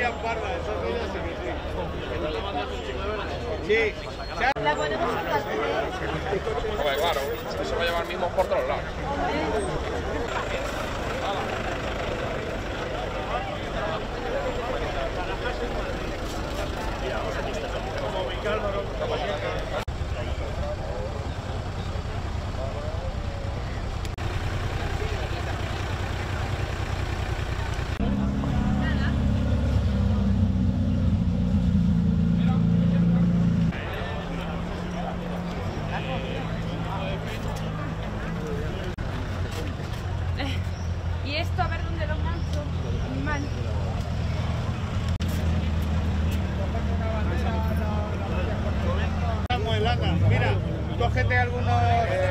pillan parda, esos vídeos sí que sí. Sí. La ponemos en las tres. Hombre, claro, eso va a llevar mismo por todos lados. Y esto, a ver dónde lo mancho. Animal. Mira, cógete algunos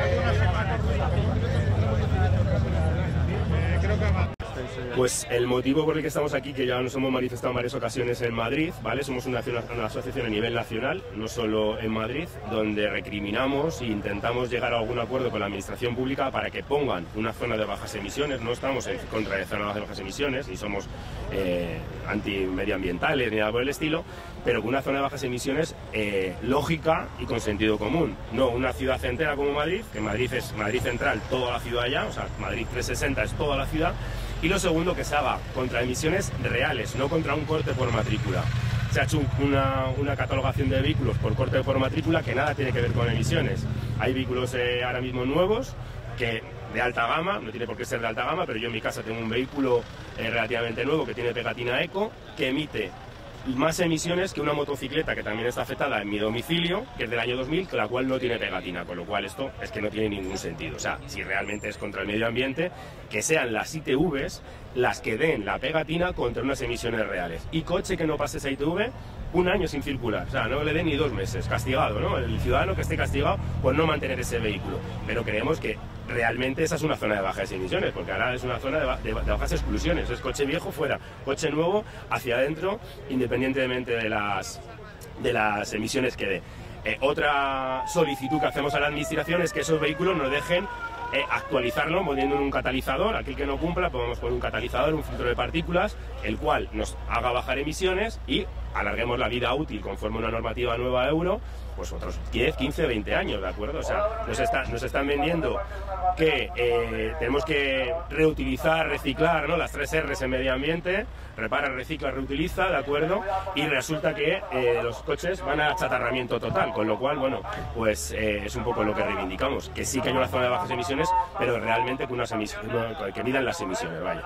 creo que más. Pues el motivo por el que estamos aquí, que ya nos hemos manifestado en varias ocasiones en Madrid, ¿vale? Somos una asociación a nivel nacional, no solo en Madrid, donde recriminamos e intentamos llegar a algún acuerdo con la administración pública para que pongan una zona de bajas emisiones. No estamos en contra de zonas de bajas emisiones, ni somos antimedioambientales ni nada por el estilo, pero con una zona de bajas emisiones lógica y con sentido común. No una ciudad entera como Madrid, que Madrid es Madrid central, toda la ciudad ya, o sea, Madrid 360 es toda la ciudad. Y lo segundo, que se haga contra emisiones reales, no contra un corte por matrícula. Se ha hecho una catalogación de vehículos por corte por matrícula que nada tiene que ver con emisiones. Hay vehículos ahora mismo nuevos que de alta gama, no tiene por qué ser de alta gama, pero yo en mi casa tengo un vehículo relativamente nuevo que tiene pegatina eco, que emite más emisiones que una motocicleta que también está afectada en mi domicilio, que es del año 2000, la cual no tiene pegatina, con lo cual esto es que no tiene ningún sentido. O sea, si realmente es contra el medio ambiente, que sean las ITVs las que den la pegatina contra unas emisiones reales. Y coche que no pase esa ITV, un año sin circular, o sea, no le den ni 2 meses, castigado, ¿no? El ciudadano que esté castigado por no mantener ese vehículo. Pero creemos que realmente esa es una zona de bajas emisiones, porque ahora es una zona de bajas exclusiones. Es coche viejo fuera, coche nuevo hacia adentro, independientemente de las emisiones que dé. Otra solicitud que hacemos a la administración es que esos vehículos nos dejen actualizarlo poniendo un catalizador. Aquel que no cumpla, podemos poner un catalizador, un filtro de partículas, el cual nos haga bajar emisiones y alarguemos la vida útil conforme una normativa nueva Euro, pues otros 10, 15, 20 años, ¿de acuerdo? O sea, nos están vendiendo que tenemos que reutilizar, reciclar, ¿no? Las 3 R's en medio ambiente: repara, recicla, reutiliza, ¿de acuerdo? Y resulta que los coches van a achatarramiento total, con lo cual, bueno, pues es un poco lo que reivindicamos, que sí que hay una zona de bajas emisiones, pero realmente con unas emisiones, que midan las emisiones, vaya.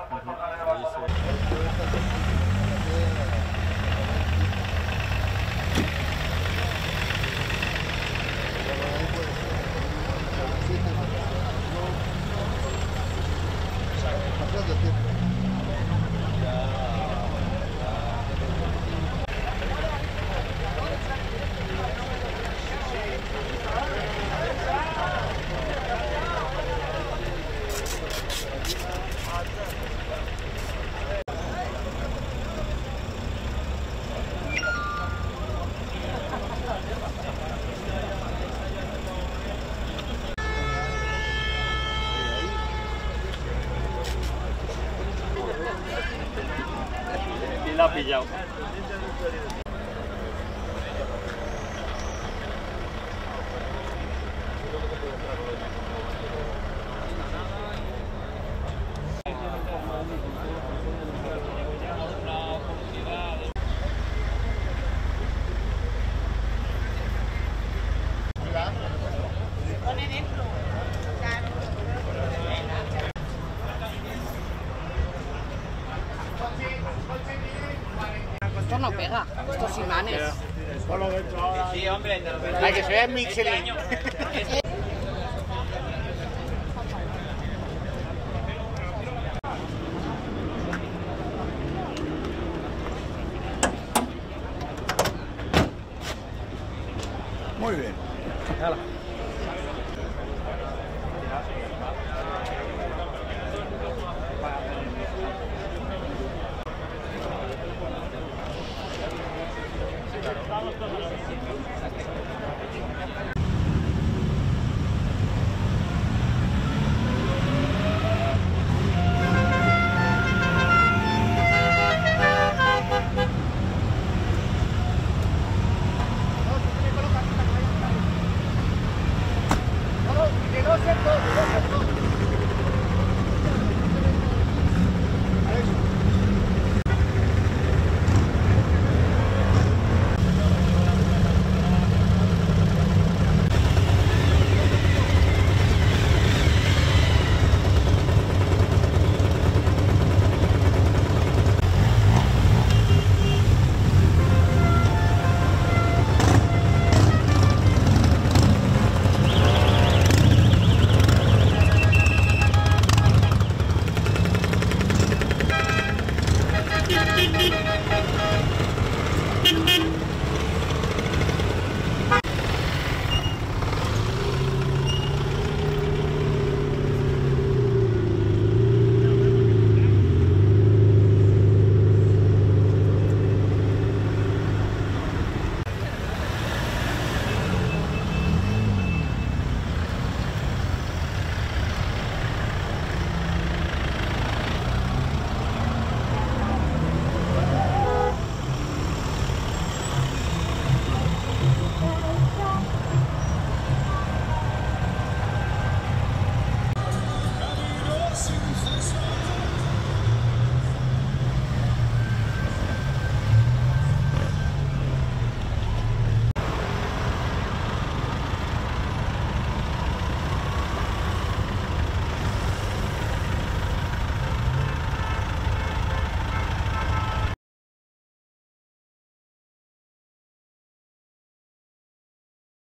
Y la ha pillado. Esto no pega, estos imanes. Sí, hombre, hay que ser Michelin. Muy bien.